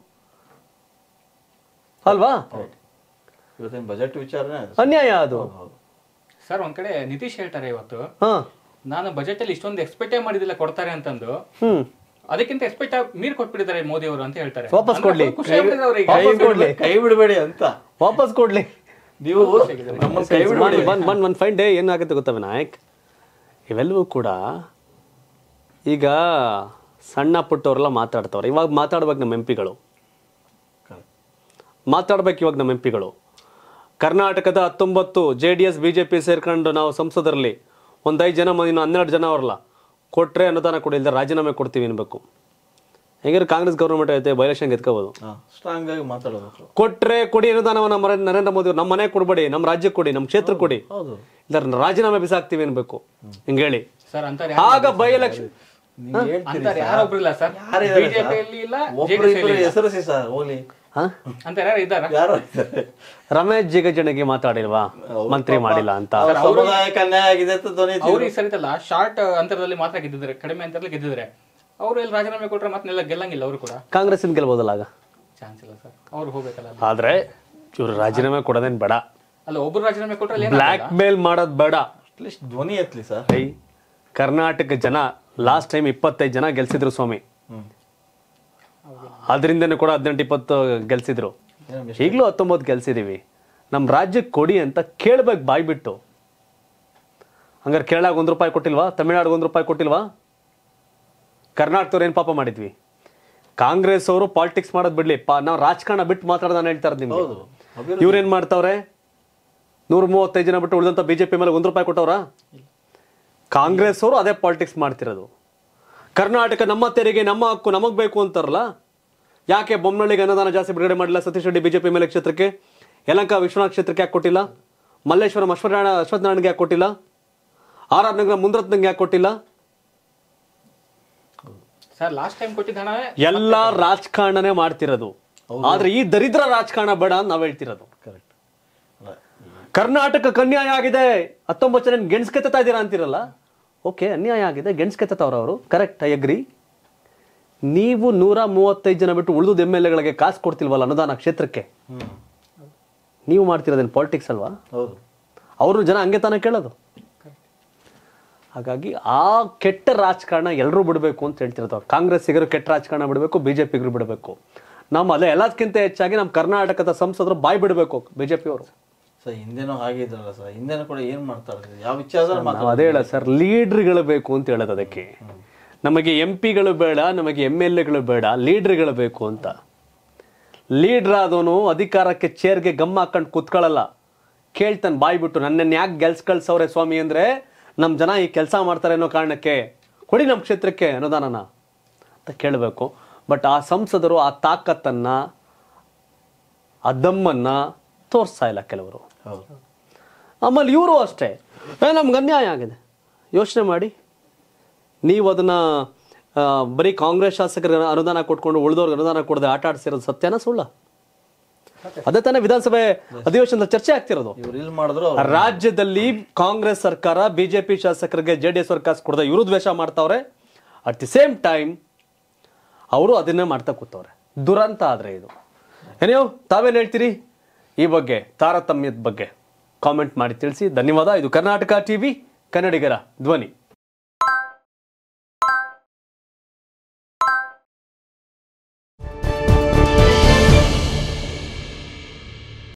ಅಲ್ವಾ? ಇವತ್ತಿನ ಬಜೆಟ್ ವಿಚಾರನೆ ಅನ್ಯಾಯ ಅದು. ಸರ್, ಒಂದ್ ಕಡೆ ನಿತೀಶ್ ಹೇಳ್ತಾರೆ ಇವತ್ತು, ನಾನು ಬಜೆಟ್ ಅಲ್ಲಿ ಇಷ್ಟೊಂದು ಎಕ್ಸ್ಪೆಕ್ಟೇ ಮಾಡಿದಿಲ್ಲ ಕೊಡ್ತಾರೆ ಅಂತಂದು, ಅದಕ್ಕಿಂತ ಎಕ್ಸ್ಪೆಕ್ಟ್ ಮೀರ್ ಕೊಟ್ಬಿಟ್ಟಿದ್ದಾರೆ ಮೋದಿ ಅವರು ಅಂತ ಹೇಳ್ತಾರೆ. ವಾಪಸ್ ಕೊಡ್ಲಿ, ಕೈ ಬಿಡಬೇಡಿ ಅಂತ. ವಾಪಸ್ ಕೊಡ್ಲಿ ನೀವು. ಒನ್ ಫೈನ್ ಡೇ ಏನಾಗುತ್ತೆ ಗೊತ್ತಾ ವಿನಾಯಕ್, ಇವೆಲ್ಲವೂ ಕೂಡ ಈಗ ಸಣ್ಣ ಪುಟ್ಟವರೆಲ್ಲ ಮಾತಾಡ್ತವ್ರೆ. ಇವಾಗ ಮಾತಾಡ್ಬೇಕು ನಮ್ಮ ಎಂ ಪಿಗಳು, ಮಾತಾಡ್ಬೇಕು ಇವಾಗ ನಮ್ಮ ಎಂ ಪಿಗಳು. ಕರ್ನಾಟಕದ ಹತ್ತೊಂಬತ್ತು J D S B J P ಸೇರ್ಕೊಂಡು ನಾವು ಸಂಸದರಲ್ಲಿ ಒಂದು ಐದು ಜನ ಇನ್ನು ಹನ್ನೆರಡು ಜನ ಅವರಲ್ಲ ಕೊಟ್ಟರೆ ಅನುದಾನ ಕೊಡಿಲ್ದ ರಾಜೀನಾಮೆ ಕೊಡ್ತೀವಿ ಅನ್ಬೇಕು. ಹೆಂಗಾದ್ರೆ ಕಾಂಗ್ರೆಸ್ ಗೌರ್ಮೆಂಟ್ ಐತೆ ಬೈಲೆಕ್ಷನ್ ಎತ್ಕೋಬೋದು. ಸ್ಟ್ರಾಂಗ್ ಆಗಿ ಮಾತಾಡೋದು. ಕೊಟ್ರೆ ಕೊಡಿ ಅನುದಾನವನ್ನ ನರೇಂದ್ರ ಮೋದಿ ನಮ್ಮ ಮನೆ ಕೊಡ್ಬೇಡಿ, ನಮ್ಮ ರಾಜ್ಯಕ್ಕೆ ಕೊಡಿ, ನಮ್ಮ ಕ್ಷೇತ್ರ ಕೊಡಿ, ಇಲ್ಲ ರಾಜೀನಾಮೆ ಬಿಸಾಕ್ತೀವಿ ಅನ್ಬೇಕು. ಹಿಂಗೆ ಹೇಳಿ ಆಗ ಬೈ ಎಲೆಕ್ಷನ್ ರಮೇಶ್ ಜಿಗಜಿಣಗಿ ಮಾತಾಡಿಲ್ವಾ ಮಂತ್ರಿ ಮಾಡಿಲ್ಲ ಅಂತ? ಅವ್ರಿಗೆ ಸರಿತಲ್ಲ, ಶಾರ್ಟ್ ಅಂತರದಲ್ಲಿ ಮಾತ್ರ ಗೆದ್ದಿದ್ರೆ, ಕಡಿಮೆ ಅಂತರದಲ್ಲಿ ಗೆದ್ದಿದ್ರೆ ಅವ್ರು ಎಲ್ಲಿ ರಾಜೀನಾಮೆ ಕೊಟ್ರೆ ಮತ್ತೆ ಗೆಲ್ಲಂಗಿಲ್ಲ. ಅವರು ಕೂಡ ಕಾಂಗ್ರೆಸ್ ಇಂದ ಗೆಲ್ಬೋದಲ್ಲ, ಆಗ ಚಾನ್ಸ್ ಇಲ್ಲ ಸರ್. ಅವ್ರು ಹೋಗ್ಬೇಕಲ್ಲ. ಆದ್ರೆ ಇವ್ರು ರಾಜೀನಾಮೆ ಕೊಡೋದೇನ್ ಬೇಡ, ಅಲ್ಲ ಒಬ್ರು ರಾಜೀನಾಮೆ ಕೊಟ್ರೆ ಬ್ಲಾಕ್ ಮೇಲ್ ಮಾಡೋದ್ ಬೇಡ. ಧ್ವನಿ ಎತ್ತಲಿ ಸರ್. ಕರ್ನಾಟಕ ಜನ ಲಾಸ್ಟ್ ಟೈಮ್ ಇಪ್ಪತ್ತೈದು ಜನ ಗೆಲ್ಸಿದ್ರು ಸ್ವಾಮಿ, ಅದರಿಂದನೂ ಕೂಡ ಹದಿನೆಂಟು ಇಪ್ಪತ್ತು ಗೆಲ್ಸಿದ್ರು. ಈಗಲೂ ಹತ್ತೊಂಬತ್ತು ಗೆಲ್ಸಿದೀವಿ. ನಮ್ಮ ರಾಜ್ಯಕ್ಕೆ ಕೊಡಿ ಅಂತ ಕೇಳ್ಬೇಕು ಬಾಯ್ ಬಿಟ್ಟು. ಹಂಗಾರೆ ಕೇರಳಾಗ ಒಂದ್ ರೂಪಾಯಿ ಕೊಟ್ಟಿಲ್ವಾ? ತಮಿಳ್ನಾಡಿಗೆ ಒಂದ್ ರೂಪಾಯಿ ಕೊಟ್ಟಿಲ್ವಾ? ಕರ್ನಾಟಕದವ್ರು ಏನ್ ಪಾಪ ಮಾಡಿದ್ವಿ? ಕಾಂಗ್ರೆಸ್ ಅವರು ಪಾಲಿಟಿಕ್ಸ್ ಮಾಡೋದ್ ಬಿಡ್ಲಿ, ನಾವು ರಾಜಕಾರಣ ಬಿಟ್ಟು ಮಾತಾಡೋದನ್ನ ಹೇಳ್ತಾರೆ ನಿಮ್ಗೆ. ಇವ್ರೇನ್ ಮಾಡ್ತಾವ್ರೆ? ನೂರ ಮೂವತ್ತೈದು ಜನ ಬಿಟ್ಟು ಉಳಿದಂತ ಬಿಜೆಪಿ ಮೇಲೆ ಒಂದ್ ರೂಪಾಯಿ ಕೊಟ್ಟವ್ರ? ಕಾಂಗ್ರೆಸ್ ಅವರು ಅದೇ ಪಾಲಿಟಿಕ್ಸ್ ಮಾಡ್ತಿರೋದು. ಕರ್ನಾಟಕ ನಮ್ಮ ತೆರಿಗೆ ನಮ್ಮ ಹಕ್ಕು ನಮಗ್ ಬೇಕು ಅಂತಾರಲ್ಲ, ಯಾಕೆ ಬೊಮ್ಮನಹಳ್ಳಿಗೆ ಅನುದಾನ ಜಾಸ್ತಿ ಬಿಡುಗಡೆ ಮಾಡಿಲ್ಲ? ಸತೀಶ್ ರೆಡ್ಡಿ ಬಿಜೆಪಿ ಮೇಲೆ ಕ್ಷೇತ್ರಕ್ಕೆ, ಯಲಹಂಕ ವಿಶ್ವನಾಥ್ ಕ್ಷೇತ್ರಕ್ಕೆ ಯಾಕೆ ಕೊಟ್ಟಿಲ್ಲ? ಮಲ್ಲೇಶ್ವರಂ ಅಶ್ವತ್ಥನಾರಾಯಣ ಅಶ್ವತ್ಥನಾರಾಯಣಗೆ ಯಾಕೆ ಕೊಟ್ಟಿಲ್ಲ? ಆರ್ ಆರ್ ನಗರ ಮುಂದ್ರತ್ನಂಗೆ ಯಾಕೆ ಕೊಟ್ಟಿಲ್ಲ? ಎಲ್ಲ ರಾಜಕಾರಣನೇ ಮಾಡ್ತಿರೋದು. ಆದ್ರೆ ಈ ದರಿದ್ರ ರಾಜಕಾರಣ ಬೇಡ ಅಂತ ನಾವ್ ಹೇಳ್ತಿರೋದು. ಕರ್ನಾಟಕ ಅನ್ಯಾಯ ಆಗಿದೆ, ಹತ್ತೊಂಬತ್ತು ಜನ ಗೆಣಸ್ಕೆತ್ತಾ ಇದ್ದೀರಾ ಅಂತಿರಲ್ಲ. ಓಕೆ, ಅನ್ಯಾಯ ಆಗಿದೆ, ಗೆಣಸ್ಕೆತ್ತವ್ರ ಅವರು, ಕರೆಕ್ಟ್, ಐ ಅಗ್ರಿ. ನೀವು ನೂರ ಮೂವತ್ತೈದು ಜನ ಬಿಟ್ಟು ಉಳಿದು ಎಮ್ ಎಲ್ ಎಗಳಿಗೆ ಕಾಸು ಕೊಡ್ತಿಲ್ವಲ್ಲ ಅನುದಾನ ಕ್ಷೇತ್ರಕ್ಕೆ? ನೀವು ಮಾಡ್ತಿರೋದೇನು ಪಾಲಿಟಿಕ್ಸ್ ಅಲ್ವಾ? ಅವ್ರನ್ನ ಜನ ಹಂಗೆ ತಾನೇ ಕೇಳೋದು. ಹಾಗಾಗಿ ಆ ಕೆಟ್ಟ ರಾಜಕಾರಣ ಎಲ್ಲರೂ ಬಿಡಬೇಕು ಅಂತ ಹೇಳ್ತಿರೋದು. ಕಾಂಗ್ರೆಸ್ಸಿಗರು ಕೆಟ್ಟ ರಾಜಕಾರಣ ಬಿಡಬೇಕು, ಬಿಜೆಪಿಗರು ಬಿಡಬೇಕು. ನಮ್ಮ ಅಲ್ಲೇ ಎಲ್ಲದಕ್ಕಿಂತ ಹೆಚ್ಚಾಗಿ ನಮ್ಮ ಕರ್ನಾಟಕದ ಸಂಸದರು ಬಾಯ್ ಬಿಡಬೇಕು ಬಿಜೆಪಿ ಅವರು. ಸರ್ ಹಿಂದೆನೂ ಹಾಗೆ ಇದ್ರಲ್ಲ ಸರ್, ಹಿಂದೆನೂ ಕೂಡ ಏನ್ ಮಾಡ್ತಾರೆ, ಯಾವ ವಿಚಾರ ಅದೇ ಹೇಳ ಸರ್, ಲೀಡ್ರ್ಗಳು ಬೇಕು ಅಂತ ಹೇಳೋದು. ಅದಕ್ಕೆ ನಮಗೆ ಎಂ ಪಿಗಳು ಬೇಡ, ನಮಗೆ ಎಮ್ ಎಲ್ ಎಗಳು ಬೇಡ, ಲೀಡ್ರ್ಗಳು ಬೇಕು ಅಂತ. ಲೀಡ್ರ್ ಆದವನು ಅಧಿಕಾರಕ್ಕೆ ಚೇರ್ಗೆ ಗಮ್ಮ ಹಾಕೊಂಡು ಕುತ್ಕೊಳ್ಳಲ್ಲ. ಕೇಳ್ತಾನೆ ಬಾಯಿ ಬಿಟ್ಟು, ನನ್ನನ್ನು ಯಾಕೆ ಗೆಲ್ಸ್ ಕಳ್ಸವ್ರೆ ಸ್ವಾಮಿ ಅಂದರೆ ನಮ್ಮ ಜನ ಈ ಕೆಲಸ ಮಾಡ್ತಾರೆ ಅನ್ನೋ ಕಾರಣಕ್ಕೆ ಕೊಡಿ ನಮ್ಮ ಕ್ಷೇತ್ರಕ್ಕೆ ಅನುದಾನನ ಅಂತ ಕೇಳಬೇಕು. ಬಟ್ ಆ ಸಂಸದರು ಆ ತಾಕತ್ತನ್ನು, ಆ ದಮ್ಮನ್ನು ತೋರಿಸ್ತಾ ಇಲ್ಲ ಕೆಲವರು. ಹೌದು. ಆಮೇಲೆ ಇವರು ಅಷ್ಟೇ, ಏ ನಮ್ಗೆ ಅನ್ಯಾಯ ಆಗಿದೆ. ಯೋಚನೆ ಮಾಡಿ, ನೀವು ಅದನ್ನು ಬರೀ ಕಾಂಗ್ರೆಸ್ ಶಾಸಕರಿಗೆ ಅನುದಾನ ಕೊಟ್ಕೊಂಡು ಉಳಿದವ್ರಿಗೆ ಅನುದಾನ ಕೊಡದೆ ಆಟ ಆಡಿಸಿರೋದು ಸತ್ಯನ ಸುಳ್ಳ? ಅದೇ ತಾನೇ ವಿಧಾನಸಭೆ ಅಧಿವೇಶನದ ಚರ್ಚೆ ಆಗ್ತಿರೋದು. ಇವ್ರು ಇಲ್ಲಿ ಮಾಡಿದ್ರು ರಾಜ್ಯದಲ್ಲಿ ಕಾಂಗ್ರೆಸ್ ಸರ್ಕಾರ ಬಿಜೆಪಿ ಶಾಸಕರಿಗೆ ಜೆ ಡಿ ಎಸ್ ಅವ್ರ ಕಾಸು ಕೊಡದೆ ಇವರು ದ್ವೇಷ ಮಾಡ್ತಾವ್ರೆ. ಅಟ್ ದಿ ಸೇಮ್ ಟೈಮ್ ಅವರು ಅದನ್ನೇ ಮಾಡ್ತಾ ಕೂತವ್ರೆ. ದುರಂತ ಆದರೆ ಇದು. ಏನೇವ್ ತಾವೇನು ಹೇಳ್ತೀರಿ ಈ ಬಗ್ಗೆ, ತಾರತಮ್ಯದ ಬಗ್ಗೆ? ಕಾಮೆಂಟ್ ಮಾಡಿ ತಿಳಿಸಿ. ಧನ್ಯವಾದ. ಇದು ಕರ್ನಾಟಕ ಟಿವಿ, ಕನ್ನಡಿಗರ ಧ್ವನಿ.